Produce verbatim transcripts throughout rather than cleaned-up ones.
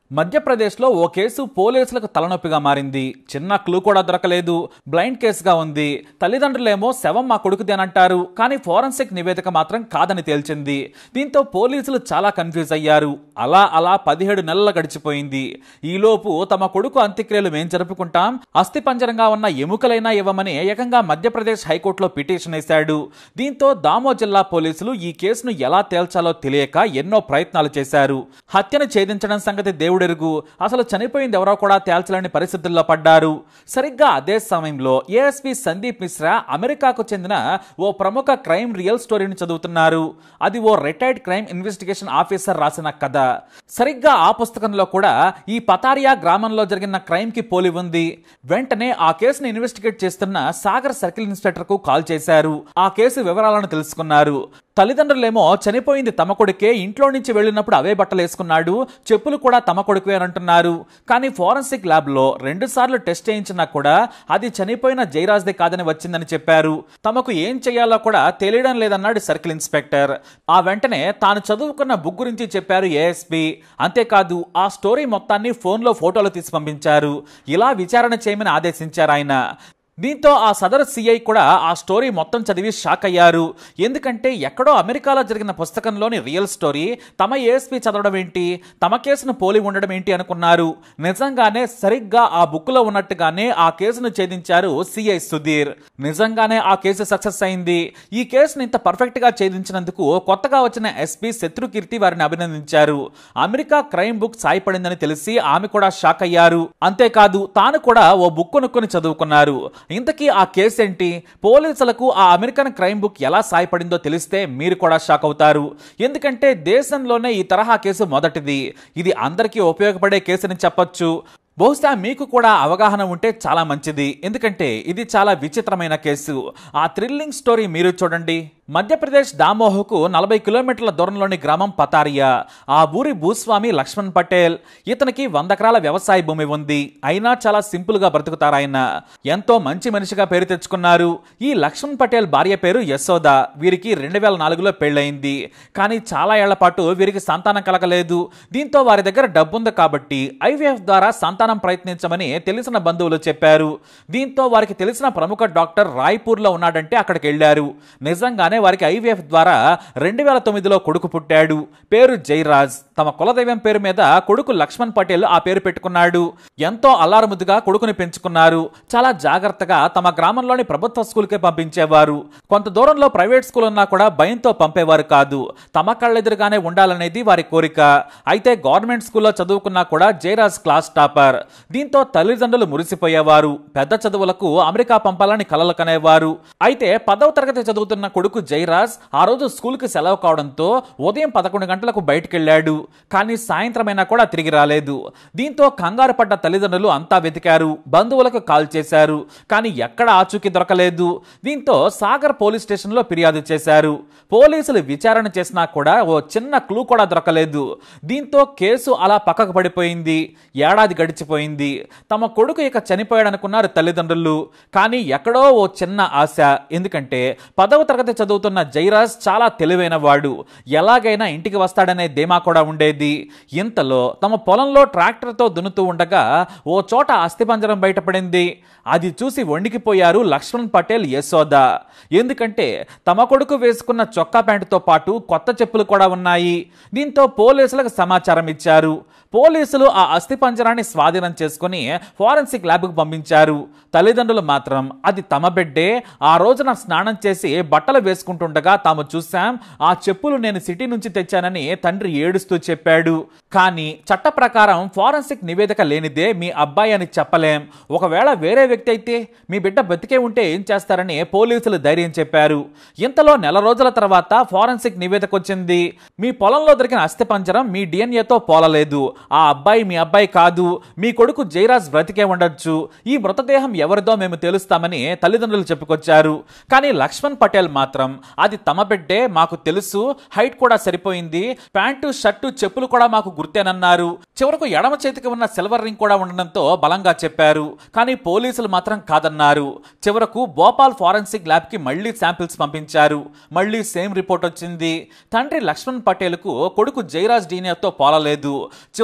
మధ్యప్రదేశ్లో ఓ కేసు పోలీసులకు తలనొప్పిగా మారింది. చిన్న క్లూ కూడా దొరకలేదు. బ్లైండ్ కేసుగా ఉంది. తల్లిదండ్రులేమో శవం మా కొడుకుదేనంటారు, కానీ ఫోరెన్సిక్ నివేదిక మాత్రం కాదని తేల్చింది. దీంతో పోలీసులు చాలా కన్ఫ్యూజ్ అయ్యారు. అలా అలా పదిహేడు నెలలు గడిచిపోయింది. ఈలోపు తమ కొడుకు అంత్యక్రియలు మేం జరుపుకుంటాం, అస్థిపంజరంగా ఉన్న ఎముకలైనా ఇవ్వమని ఏకంగా మధ్యప్రదేశ్ హైకోర్టులో పిటిషన్ వేశాడు. దీంతో దామో జిల్లా పోలీసులు ఈ కేసును ఎలా తేల్చాలో తెలియక ఎన్నో ప్రయత్నాలు చేశారు. హత్యను ఛేదించడం సంగతి దేవుడు ఎరుగు, అసలు చనిపోయింది ఎవరో కూడా తేల్చలేని పరిస్థితుల్లో పడ్డారు. సరిగ్గా అదే సమయంలో ఏఎస్పీ సందీప్ మిశ్రా అమెరికాకు చెందిన ఓ ప్రముఖ క్రైమ్ రియల్ స్టోరీని చదువుతున్నారు. అది ఓ రిటైర్డ్ క్రైమ్ ఇన్వెస్టిగేషన్ ఆఫీసర్ రాసిన కథ. సరిగ్గా ఆ పుస్తకంలో కూడా ఈ పతారియా గ్రామంలో జరిగిన క్రైమ్ కి పోలి ఉంది. వెంటనే ఆ కేసును ఇన్వెస్టిగేట్ చేస్తున్న సాగర్ సర్కిల్ ఇన్స్పెక్టర్ కు కాల్ చేశారు. ఆ కేసు వివరాలను తెలుసుకున్నారు. తల్లిదండ్రులేమో చనిపోయింది తమ కొడుకే, ఇంట్లో నుంచి వెళ్ళినప్పుడు అవే బట్టలు వేసుకున్నాడు, చెప్పులు కూడా తమ కొడుకే అని అంటున్నారు. కానీ ఫోరెన్సిక్ ల్యాబ్ లో రెండు సార్లు టెస్ట్ చేయించినా కూడా అది చనిపోయిన జయరాజ్దే కాదని వచ్చిందని చెప్పారు. తమకు ఏం చేయాలో కూడా తెలియడం లేదన్నాడు సర్కిల్ ఇన్స్పెక్టర్. ఆ వెంటనే తాను చదువుకున్న బుక్ గురించి చెప్పారు ఏఎస్పీ. అంతేకాదు ఆ స్టోరీ మొత్తాన్ని ఫోన్లో ఫోటోలు తీసి పంపించారు. ఇలా విచారణ చేయమని ఆదేశించారు ఆయన. దీంతో ఆ సదరు సిఐ కూడా ఆ స్టోరీ మొత్తం చదివి షాక్ అయ్యారు. ఎందుకంటే ఎక్కడో అమెరికాలో జరిగిన పుస్తకంలోని రియల్ స్టోరీ తమ ఏఎస్పీ చదవడం ఏంటి, తమ కేసును పోలి ఉండడం ఏంటి అనుకున్నారు. నిజంగానే సరిగ్గా ఆ బుక్లో ఉన్నట్టుగానే ఆ కేసును ఛేదించారు సిఐ సుధీర్. నిజంగానే ఆ కేసు సక్సెస్ అయింది. ఈ కేసును ఇంత పర్ఫెక్ట్ గా ఛేదించినందుకు కొత్తగా వచ్చిన ఎస్పీ శత్రుకీర్తి వారిని అభినందించారు. అమెరికా క్రైమ్ బుక్ సాయపడిందని తెలిసి ఆమె కూడా షాక్ అయ్యారు. అంతేకాదు తాను కూడా ఓ బుక్ కొనుక్కొని చదువుకున్నారు. ఇంతకీ ఆ కేసు ఏంటి, పోలీసులకు ఆ అమెరికన్ క్రైమ్ బుక్ ఎలా సాయపడిందో తెలిస్తే మీరు కూడా షాక్ అవుతారు. ఎందుకంటే దేశంలోనే ఈ తరహా కేసు మొదటిది. ఇది అందరికీ ఉపయోగపడే కేసుని చెప్పొచ్చు. బహుశా మీకు కూడా అవగాహన ఉంటే చాలా మంచిది. ఎందుకంటే ఇది చాలా విచిత్రమైన కేసు. ఆ థ్రిల్లింగ్ స్టోరీ మీరు చూడండి. మధ్యప్రదేశ్ దామోహకు నలభై కిలోమీటర్ల దూరంలోని గ్రామం పతారియా. ఆ ఊరి భూస్వామి లక్ష్మణ్ పటేల్. ఇతనికి వంద ఎకరాల వ్యవసాయ భూమి ఉంది. అయినా చాలా సింపుల్ గా బ్రతుకుతారు ఆయన. ఎంతో మంచి మనిషిగా పేరు తెచ్చుకున్నారు. ఈ లక్ష్మణ్ పటేల్ భార్య పేరు యశోద. వీరికి రెండు వేల నాలుగులో పెళ్ళయింది. కానీ చాలా ఏళ్ల పాటు వీరికి సంతానం కలగలేదు. దీంతో వారి దగ్గర డబ్బుంది కాబట్టి ఐవీఎఫ్ ద్వారా సంతానం ప్రయత్నించమని తెలిసిన బంధువులు చెప్పారు. దీంతో వారికి తెలిసిన ప్రముఖ డాక్టర్ రాయ్పూర్ లో ఉన్నాడంటే అక్కడికి వెళ్లారు. నిజంగానే వారికి ఐవీఎఫ్ ద్వారా రెండు వేల తొమ్మిదిలో కొడుకు పుట్టాడు. పేరు జయరాజ్. తమ కులదైవం పేరు మీద కొడుకు లక్ష్మణ్ పటేల్ ఆ పేరు పెట్టుకున్నాడు. ఎంతో అల్లారుముద్దుగా కొడుకుని పెంచుకున్నారు. చాలా జాగ్రత్తగా తమ గ్రామంలోని ప్రభుత్వ స్కూల్కే పంపించేవారు. కొంత దూరంలో ప్రైవేట్ స్కూల్ ఉన్నా కూడా భయంతో పంపేవారు కాదు. తమ కళ్ళెదురుగానే ఉండాలనేది వారి కోరిక. అయితే గవర్నమెంట్ స్కూల్లో చదువుకున్నా కూడా జయరాజ్ క్లాస్ టాపర్. దీంతో తల్లిదండ్రులు మురిసిపోయేవారు. పెద్ద చదువులకు అమెరికా పంపాలని కలలు కనేవారు. అయితే పదవ తరగతి చదువుతున్న కొడుకు జయరాజ్ ఆ రోజు స్కూల్ కి సెలవు కావడంతో ఉదయం పదకొండు గంటలకు బయటకెళ్లాడు. కానీ సాయంత్రమైనా కూడా తిరిగి రాలేదు. దీంతో కంగారు పడ్డ తల్లిదండ్రులు అంతా వెతికారు. బంధువులకు కాల్ చేశారు. కానీ ఎక్కడ ఆచూకీ దొరకలేదు. దీంతో సాగర్ పోలీస్ స్టేషన్ లో ఫిర్యాదు చేశారు. పోలీసులు విచారణ చేసినా కూడా ఓ చిన్న క్లూ కూడా దొరకలేదు. దీంతో కేసు అలా పక్కకు పడిపోయింది. ఏడాది గడిచిపోయింది. తమ కొడుకు ఇక చనిపోయాడనుకున్నారు తల్లిదండ్రులు. కానీ ఎక్కడో ఓ చిన్న ఆశ. ఎందుకంటే పదవ తరగతి చదువుతున్న జయరాజ్ చాలా తెలివైన వాడు. ఎలాగైనా ఇంటికి వస్తాడనే ధీమా కూడా ఉండేది. ఇంతలో తమ పొలంలో ట్రాక్టర్తో దున్నుతూ ఉండగా ఓ చోట అస్థిపంజరం బయటపడింది. అది చూసి వణికిపోయారు లక్ష్మణ్ పటేల్, యశోద. ఎందుకంటే తమ కొడుకు వేసుకున్న చొక్కా ప్యాంటుతో పాటు కొత్త చెప్పులు కూడా ఉన్నాయి. దీంతో పోలీసులకు సమాచారం ఇచ్చారు. పోలీసులు ఆ అస్థిపంజరాన్ని స్వాధీనం చేసుకుని ఫోరెన్సిక్ ల్యాబ్కు పంపించారు. తల్లిదండ్రులు మాత్రం అది తమ బిడ్డే, ఆ రోజున స్నానం చేసి బట్టలు వేసుకుంటుండగా తాము చూశాం, ఆ చెప్పులు నేను సిటీ నుంచి తెచ్చానని తండ్రి ఏడుస్తూ చెప్పాడు. కానీ చట్ట ప్రకారం ఫోరెన్సిక్ నివేదిక లేనిదే మీ అబ్బాయి అని చెప్పలేం. ఒకవేళ వేరే వ్యక్తి అయితే మీ బిడ్డ బతికే ఉంటే ఏం చేస్తారని పోలీసులు ధైర్యం చెప్పారు. ఇంతలో నెల రోజుల తర్వాత ఫోరెన్సిక్ నివేదిక వచ్చింది. మీ పొలంలో దొరికిన అస్థిపంజరం మీ డిఎన్ఏతో పోలలేదు. ఆ అబ్బాయి మీ అబ్బాయి కాదు. మీ కొడుకు జయరాజ్ బ్రతికే ఉండొచ్చు. ఈ మృతదేహం ఎవరిదో మేము తెలుస్తామని తల్లిదండ్రులు చెప్పుకొచ్చారు. కానీ లక్ష్మణ్ పటేల్ మాత్రం అది తమ బిడ్డే, మాకు తెలుసు, హైట్ కూడా సరిపోయింది, ప్యాంటు షర్టు చెప్పులు కూడా మాకు గుర్తేనన్నారు. చివరకు ఎడమ చేతికి ఉన్న సిల్వర్ రింగ్ కూడా ఉండడంతో బలంగా చెప్పారు. కానీ పోలీసులు మాత్రం కాదన్నారు. చివరకు భోపాల్ ఫోరెన్సిక్ ల్యాబ్ కి మళ్లీ శాంపిల్స్ పంపించారు. మళ్లీ సేమ్ రిపోర్ట్ వచ్చింది. తండ్రి లక్ష్మణ్ పటేల్ కు కొడుకు జయరాజ్ డీనియాతో పోలలేదు. చివరకు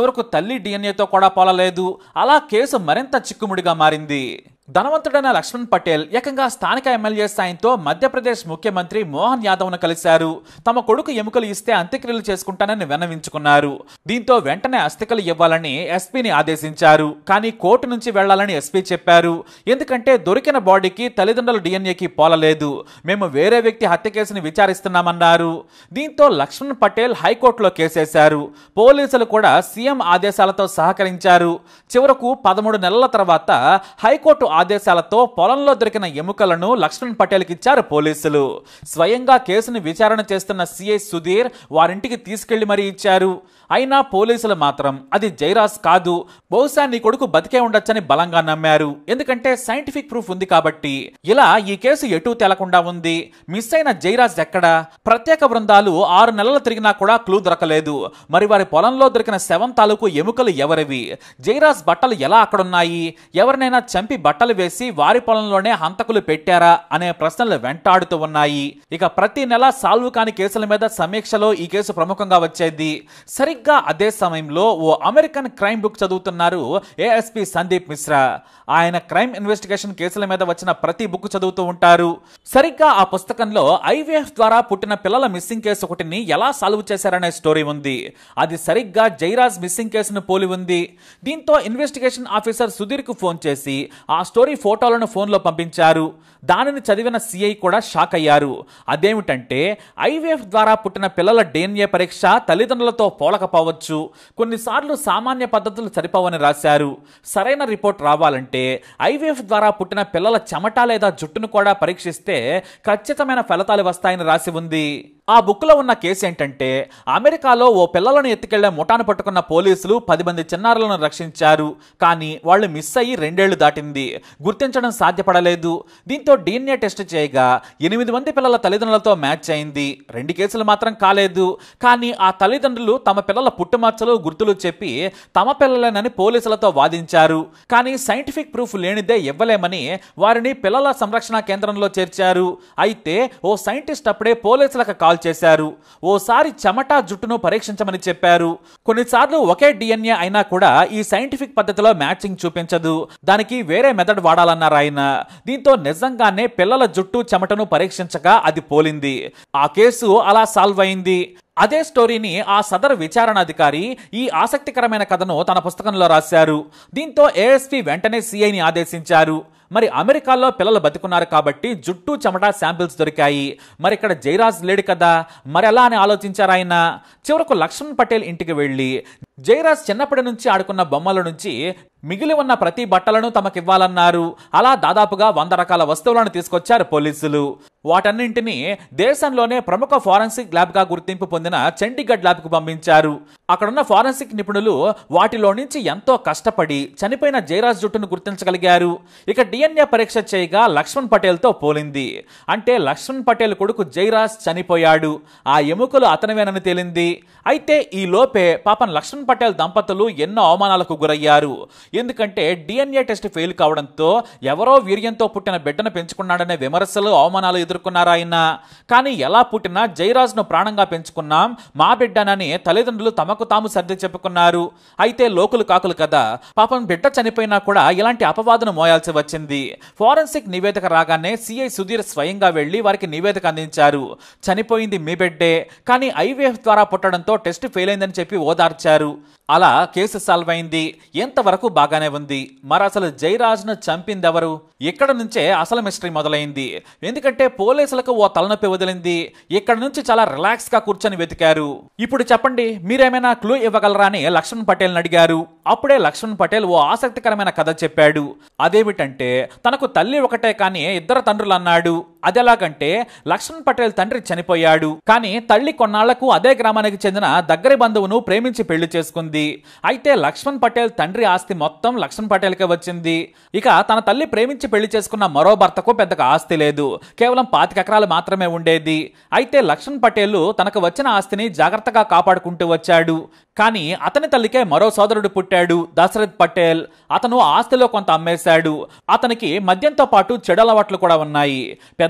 చివరకు తల్లి డిఎన్ఏతో కూడా పోలలేదు. అలా కేసు మరింత చిక్కుముడిగా మారింది. ధనవంతుడైన లక్ష్మణ్ పటేల్ ఏకంగా స్థానిక ఎమ్మెల్యే సాయంతో మధ్యప్రదేశ్ ముఖ్యమంత్రి మోహన్ యాదవ్ను కలిశారు. తమ కొడుకు ఎముకలు ఇస్తే అంత్యక్రియలు చేసుకుంటానని విన్నవించుకున్నారు. దీంతో వెంటనే అస్థికలు ఇవ్వాలని ఎస్పీని ఆదేశించారు. కానీ కోర్టు నుంచి వెళ్లాలని ఎస్పీ చెప్పారు. ఎందుకంటే దొరికిన బాడీకి తల్లిదండ్రుల డిఎన్ఏకి పోలలేదు, మేము వేరే వ్యక్తి హత్య కేసుని విచారిస్తున్నామన్నారు. దీంతో లక్ష్మణ్ పటేల్ హైకోర్టులో కేసేశారు. పోలీసులు కూడా సీఎం ఆదేశాలతో సహకరించారు. చివరకు పదమూడు నెలల తర్వాత హైకోర్టు ఆదేశాలతో పొలంలో దొరికిన ఎముకలను లక్ష్మణ్ పటేల్కి ఇచ్చారు పోలీసులు. స్వయంగా కేసుని విచారణ చేస్తున్న సిఐ సుధీర్ వారింటికి తీసుకెళ్లి మరీ ఇచ్చారు. అయినా పోలీసులు మాత్రం అది జైరాజ్ కాదు, బహుశా నీ కొడుకు బతికే ఉండొచ్చని బలంగా నమ్మారు. ఎందుకంటే సైంటిఫిక్ ప్రూఫ్ ఉంది కాబట్టి. ఇలా ఈ కేసు ఎటూ తేలకుండా ఉంది. మిస్ అయిన జైరాజ్ ఎక్కడా? ప్రత్యేక బృందాలు ఆరు నెలలు తిరిగినా కూడా క్లూ దొరకలేదు. మరి వారి పొలంలో దొరికిన శవం తాలూకు ఎముకలు ఎవరివి? జైరాజ్ బట్టలు ఎలా అక్కడున్నాయి? ఎవరినైనా చంపి బట్టలు వేసి వారి పొలంలోనే హంతకులు పెట్టారా అనే ప్రశ్నలు వెంటాడుతూ ఉన్నాయి. ఇక ప్రతి నెల సాల్వ్ కాని కేసుల మీద సమీక్షలో ఈ కేసు ప్రముఖంగా వచ్చేది. సరిగ్గా అదే సమయంలో ఓ అమెరికన్ క్రైమ్ బుక్ చదువుతున్నారు ఏఎస్పీ సందీప్ మిశ్రా. ఆయన క్రైమ్ ఇన్వెస్టిగేషన్ కేసుల మీద వచ్చిన ప్రతి బుక్ చదువుతూ ఉంటారు. సరిగ్గా ఆ పుస్తకంలో ఐవీఎఫ్ ద్వారా పుట్టిన పిల్లల మిస్సింగ్ కేసు ఒకటిని ఎలా సాల్వ్ చేశారనే స్టోరీ ఉంది. అది సరిగ్గా జైరాజ్ మిస్సింగ్ కేసును పోలి ఉంది. దీంతో ఇన్వెస్టిగేషన్ ఆఫీసర్ సుధీర్ కు ఫోన్ చేసి ఆ స్టోరీ ఫోటోలను ఫోన్లో పంపించారు. దానిని చదివిన సిఐ కూడా షాక్ అయ్యారు. అదేమిటంటే ఐవీఎఫ్ ద్వారా పుట్టిన పిల్లల డిఎన్ఏ పరీక్ష తల్లిదండ్రులతో పోలకపోవచ్చు, కొన్నిసార్లు సామాన్య పద్ధతులు సరిపోవని రాశారు. సరైన రిపోర్ట్ రావాలంటే ఐవీఎఫ్ ద్వారా పుట్టిన పిల్లల చెమట లేదా జుట్టును కూడా పరీక్షిస్తే ఖచ్చితమైన ఫలితాలు వస్తాయని రాసి ఉంది. ఆ బుక్ లో ఉన్న కేసు ఏంటంటే అమెరికాలో ఓ పిల్లలను ఎత్తుకెళ్లే ముఠాను పట్టుకున్న పోలీసులు పది మంది చిన్నారులను రక్షించారు. కానీ వాళ్ళు మిస్ అయ్యి రెండేళ్లు దాటింది, గుర్తించడం సాధ్యపడలేదు. దీంతో డిఎన్ఏ టెస్ట్ చేయగా ఎనిమిది మంది పిల్లల తల్లిదండ్రులతో మ్యాచ్ అయింది. రెండు కేసులు మాత్రం కాలేదు. కానీ ఆ తల్లిదండ్రులు తమ పిల్లల పుట్టుమచ్చలు గుర్తులు చెప్పి తమ పిల్లలేనని పోలీసులతో వాదించారు. కానీ సైంటిఫిక్ ప్రూఫ్ లేనిదే ఇవ్వలేమని వారిని పిల్లల సంరక్షణ కేంద్రంలో చేర్చారు. అయితే ఓ సైంటిస్ట్ అప్పుడే పోలీసులకు కాల్ చేశారు. ఓసారి చెమట జుట్టును పరీక్షించమని చెప్పారు. కొన్నిసార్లు ఒకే డిఎన్ఏ అయినా కూడా ఈ సైంటిఫిక్ పద్ధతిలో మ్యాచింగ్ చూపించదు, దానికి వేరే మెథడ్ వాడాలన్నారు ఆయన. దీంతో నిజంగానే పిల్లల జుట్టు చెమటను పరీక్షించగా అది పోలింది. ఆ కేసు అలా సాల్వ్ అయింది. అదే స్టోరీని ఆ సదరు విచారణాధికారి ఈ ఆసక్తికరమైన కథను తన పుస్తకంలో రాశారు. దీంతో ఏఎస్పీ వెంటనే సిఐని ఆదేశించారు. మరి అమెరికాలో పిల్లలు బతుకున్నారు కాబట్టి జుట్టు చెమట శాంపిల్స్ దొరికాయి. మరి ఇక్కడ జైరాజ్ లేడు కదా, మరి ఎలా అని ఆలోచించారు ఆయన. చివరకు లక్ష్మణ్ పటేల్ ఇంటికి వెళ్లి జైరాజ్ చిన్నప్పటి నుంచి ఆడుకున్న బొమ్మల నుంచి మిగిలి ఉన్న ప్రతి బట్టలను తమకివ్వాలన్నారు. అలా దాదాపుగా వంద రకాల వస్తువులను తీసుకొచ్చారు పోలీసులు. వాటన్నింటినీ దేశంలోనే ప్రముఖ ఫారెన్సిక్ ల్యాబ్ గా గుర్తింపు పొందిన చండీగఢ్ ల్యాబ్ కు పంపించారు. అక్కడున్న ఫారెన్సిక్ నిపుణులు వాటిలో నుంచి ఎంతో కష్టపడి చనిపోయిన జైరాజ్ జుట్టును గుర్తించగలిగారు. ఇక డిఎన్ఏ పరీక్ష చేయగా లక్ష్మణ్ పటేల్ తో పోలింది. అంటే లక్ష్మణ్ పటేల్ కొడుకు జైరాజ్ చనిపోయాడు, ఆ ఎముకలు అతనివేనని తేలింది. అయితే ఈ లోపే పాపం లక్ష్మణ్ పటేల్ దంపతులు ఎన్నో అవమానాలకు గురయ్యారు. ఎందుకంటే డిఎన్ఏ టెస్ట్ ఫెయిల్ కావడంతో ఎవరో వీర్యంతో పుట్టిన బిడ్డను పెంచుకున్నాడనే విమర్శలు అవమానాలు ఎదుర్కొన్నారు ఆయన. కానీ ఎలా పుట్టినా జైరాజ్ ను ప్రాణంగా పెంచుకున్నాం, మా బిడ్డనని తల్లిదండ్రులు తమకు తాము సర్ది చెప్పుకున్నారు. అయితే లోకులు కాకులు కదా, పాపం బిడ్డ చనిపోయినా కూడా ఇలాంటి అపవాదును మోయాల్సి వచ్చింది. ఫోరెన్సిక్ నివేదిక రాగానే సిఐ సుధీర్ స్వయంగా వెళ్లి వారికి నివేదిక అందించారు. చనిపోయింది మీ బిడ్డే, కానీ ఐవీఎఫ్ ద్వారా పుట్టడంతో టెస్ట్ ఫెయిల్ అయిందని చెప్పి ఓదార్చారు. అలా కేసు సాల్వ్ అయింది. ఎంతవరకు బాగానే ఉంది. మరి అసలు జైరాజ్ ను చంపిందెవరు? ఇక్కడ నుంచే అసలు మిస్టరీ మొదలైంది. ఎందుకంటే పోలీసులకు ఓ తలనొప్పి వదిలింది. ఇక్కడ నుంచి చాలా రిలాక్స్ గా కూర్చొని వెతికారు. ఇప్పుడు చెప్పండి, మీరేమైనా క్లూ ఇవ్వగలరా అని లక్ష్మణ్ పటేల్ అడిగారు. అప్పుడే లక్ష్మణ్ పటేల్ ఓ ఆసక్తికరమైన కథ చెప్పాడు. అదేమిటంటే తనకు తల్లి ఒకటే కానీ ఇద్దరు తండ్రులు అన్నాడు. అదెలాగంటే లక్ష్మణ్ పటేల్ తండ్రి చనిపోయాడు, కానీ తల్లి కొన్నాళ్లకు అదే గ్రామానికి చెందిన దగ్గరి బంధువును ప్రేమించి పెళ్లి చేసుకుంది. అయితే లక్ష్మణ్ పటేల్ తండ్రి ఆస్తి మొత్తం లక్ష్మణ్ పటేల్కే వచ్చింది. ఇక తన తల్లి ప్రేమించి పెళ్లి చేసుకున్న మరో భర్తకు పెద్దగా ఆస్తి లేదు, కేవలం పాతిక ఎకరాలు మాత్రమే ఉండేది. అయితే లక్ష్మణ్ పటేల్ తనకు వచ్చిన ఆస్తిని జాగ్రత్తగా కాపాడుకుంటూ వచ్చాడు. కానీ అతని తల్లికే మరో సోదరుడు పుట్టాడు, దశరథ్ పటేల్. అతను ఆస్తిలో కొంత అమ్మేశాడు. అతనికి మద్యంతో పాటు చెడు అలవాట్లు కూడా ఉన్నాయి. పెద్ద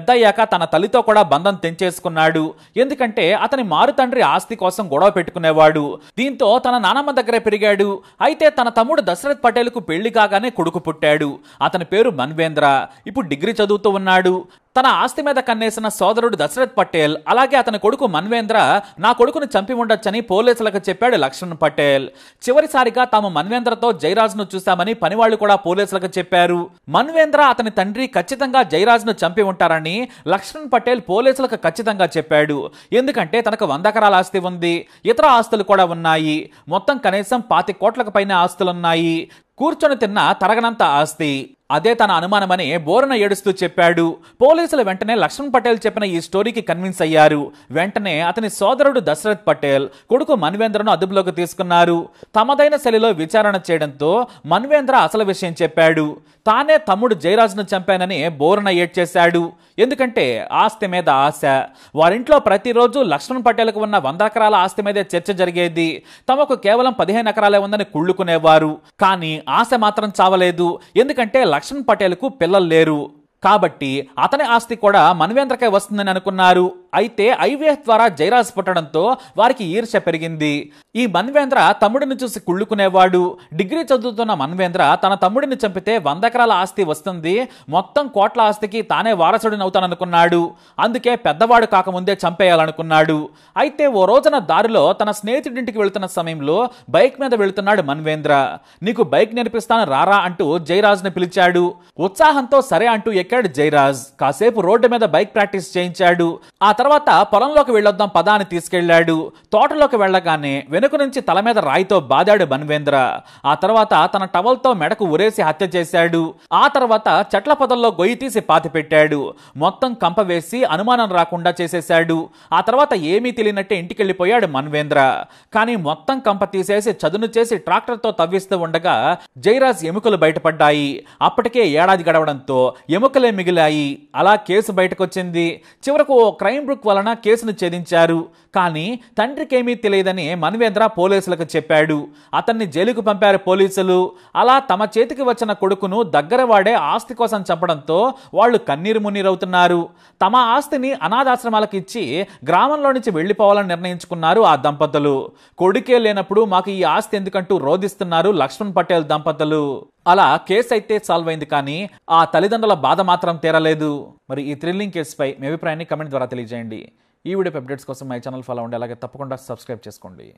పెద్దయ్యాక తన తల్లితో కూడా బంధం తెంచేసుకున్నాడు. ఎందుకంటే అతని మారు తండ్రి ఆస్తి కోసం గొడవ పెట్టుకునేవాడు. దీంతో తన నానమ్మ దగ్గరే పెరిగాడు. అయితే తన తమ్ముడు దశరథ్ పటేల్ కు పెళ్లి కాగానే కొడుకు పుట్టాడు. అతని పేరు మన్వేంద్ర. ఇప్పుడు డిగ్రీ చదువుతూ ఉన్నాడు. తన ఆస్తి మీద కన్నేసిన సోదరుడు దశరథ్ పటేల్ అలాగే అతని కొడుకు మన్వేంద్ర నా కొడుకును చంపి ఉండొచ్చని పోలీసులకు చెప్పాడు లక్ష్మణ్ పటేల్. చివరిసారిగా తాము మన్వేంద్రతో జయరాజ్ను చూశామని పనివాళ్లు కూడా పోలీసులకు చెప్పారు. మన్వేంద్ర అతని తండ్రి ఖచ్చితంగా జయరాజ్ను చంపి ఉంటారని లక్ష్మణ్ పటేల్ పోలీసులకు ఖచ్చితంగా చెప్పాడు. ఎందుకంటే తనకు వంద ఎకరాల ఆస్తి ఉంది, ఇతర ఆస్తులు కూడా ఉన్నాయి. మొత్తం కనీసం పాతి కోట్లకు పైన ఆస్తులున్నాయి. కూర్చొని తిన్న తరగనంత ఆస్తి. అదే తన అనుమానమని బోరున ఏడుస్తూ చెప్పాడు. పోలీసులు వెంటనే లక్ష్మణ్ పటేల్ చెప్పిన ఈ స్టోరీకి కన్విన్స్ అయ్యారు. వెంటనే అతని సోదరుడు దశరథ్ పటేల్ కొడుకు మన్వేంద్రను అదుపులోకి తీసుకున్నారు. తమదైన శైలిలో విచారణ చేయడంతో మన్వేంద్ర అసలు విషయం చెప్పాడు. తానే తమ్ముడు జయరాజ్ను చంపానని బోరున ఏడ్చేశాడు. ఎందుకంటే ఆస్తి మీద ఆశ. వారింట్లో ప్రతిరోజు లక్ష్మణ్ పటేల్కు ఉన్న వంద ఎకరాల ఆస్తి మీదే చర్చ జరిగేది. తమకు కేవలం పదిహేను ఎకరాలే ఉందని కుళ్ళుకునేవారు. కానీ ఆశ మాత్రం చావలేదు. ఎందుకంటే లక్ష్మణ్ పటేల్కు పిల్లలు లేరు కాబట్టి అతని ఆస్తి కూడా మన్వేంద్రకే వస్తుందని అనుకున్నారు. అయితే ఐవీఎఫ్ ద్వారా జయరాజ్ పుట్టడంతో వారికి ఈర్ష్య పెరిగింది. ఈ మన్వేంద్ర తమ్ముడిని చూసి కుళ్ళుకునేవాడు. డిగ్రీ చదువుతున్న మన్వేంద్ర తన తమ్ముడిని చంపితే వంద ఎకరాల ఆస్తి వస్తుంది, మొత్తం కోట్ల ఆస్తికి తానే వారసుడిని అవుతాననుకున్నాడు. అందుకే పెద్దవాడు కాకముందే చంపేయాలనుకున్నాడు. అయితే ఓ రోజున దారిలో తన స్నేహితుడింటికి వెళుతున్న సమయంలో బైక్ మీద వెళుతున్నాడు మన్వేంద్ర. నీకు బైక్ నేర్పిస్తాను రారా అంటూ జయరాజ్ని పిలిచాడు. ఉత్సాహంతో సరే అంటూ ఎక్కాడు జయరాజ్. కాసేపు రోడ్డు మీద బైక్ ప్రాక్టీస్ చేయించాడు. ఆ తర్వాత పొలంలోకి వెళ్ళొద్దాం పదా అని తీసుకెళ్లాడు. తోటలోకి వెళ్లగానే వెనుక నుంచి తల మీద రాయితో బాదాడు మన్వేంద్ర. ఆ తర్వాత తన టవల్తో మెడకు ఉరేసి హత్య చేశాడు. ఆ తర్వాత చెట్ల పొదల్లో గొయ్యి తీసి పాతి పెట్టాడు. మొత్తం కంప వేసి అనుమానం రాకుండా చేసేశాడు. ఆ తర్వాత ఏమీ తెలియనట్టే ఇంటికెళ్లిపోయాడు మన్వేంద్ర. కానీ మొత్తం కంప తీసేసి చదును చేసి ట్రాక్టర్తో తవ్విస్తూ ఉండగా జయరాజ్ ఎముకలు బయటపడ్డాయి. అప్పటికే ఏడాది గడవడంతో ఎముకలే మిగిలాయి. అలా కేసు బయటకొచ్చింది. చివరకు ఓ క్రైమ్ బుక్ వలన కేసును ఛేదించారు. కానీ తండ్రికేమీ తెలియదని మన్వేంద్ర పోలీసులకు చెప్పాడు. అతన్ని జైలుకు పంపారు పోలీసులు. అలా తమ చేతికి వచ్చిన కొడుకును దగ్గర వాడే ఆస్తి కోసం చంపడంతో వాళ్ళు కన్నీరు మున్నీరవుతున్నారు. తమ ఆస్తిని అనాథాశ్రమాలకు ఇచ్చి గ్రామంలో నుంచి వెళ్లిపోవాలని నిర్ణయించుకున్నారు ఆ దంపతులు. కొడుకే లేనప్పుడు మాకు ఈ ఆస్తి ఎందుకంటూ రోధిస్తున్నారు లక్ష్మణ్ పటేల్ దంపతులు. అలా కేసు అయితే సాల్వ్ అయింది, కానీ ఆ తల్లిదండ్రుల బాధ మాత్రం తీరలేదు. మరి ఈ థ్రిల్లింగ్ కేసుపై మీ అభిప్రాయాన్ని కమెంట్ ద్వారా తెలియజేయండి. ఈ వీడియో అప్డేట్స్ కోసం మై ఛానల్ ఫాలో అవ్వండి. అలాగే తప్పకుండా సబ్స్క్రైబ్ చేసుకోండి.